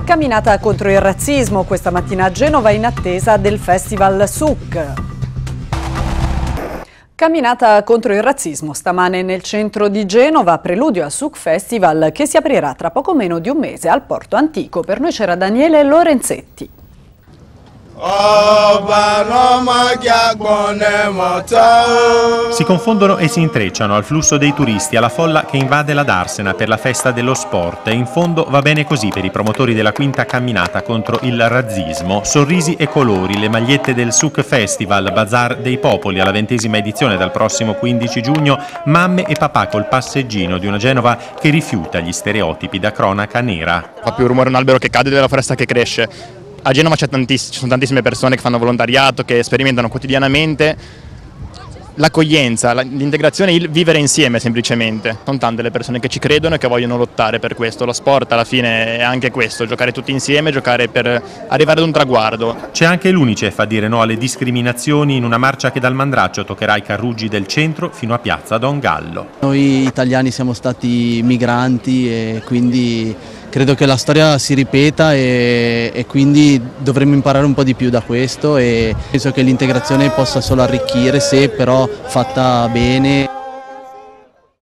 Camminata contro il razzismo questa mattina a Genova in attesa del Festival SUC. Camminata contro il razzismo stamane nel centro di Genova, preludio al SUC Festival che si aprirà tra poco meno di un mese al Porto Antico. Per noi c'era Daniele Lorenzetti. Si confondono e si intrecciano al flusso dei turisti, alla folla che invade la Darsena per la festa dello sport. E in fondo va bene così per i promotori della quinta camminata contro il razzismo. Sorrisi e colori, le magliette del SUC Festival, Bazar dei Popoli alla 20ª edizione dal prossimo 15 giugno, mamme e papà col passeggino di una Genova che rifiuta gli stereotipi da cronaca nera. Fa più rumore un albero che cade della foresta che cresce. A Genova ci sono tantissime persone che fanno volontariato, che sperimentano quotidianamente l'accoglienza, l'integrazione, il vivere insieme semplicemente. Sono tante le persone che ci credono e che vogliono lottare per questo. Lo sport alla fine è anche questo, giocare tutti insieme, giocare per arrivare ad un traguardo. C'è anche l'Unicef a dire no alle discriminazioni in una marcia che dal Mandraccio toccherà i carruggi del centro fino a Piazza Don Gallo. Noi italiani siamo stati migranti e quindi credo che la storia si ripeta e quindi dovremmo imparare un po' di più da questo e penso che l'integrazione possa solo arricchire se però fatta bene.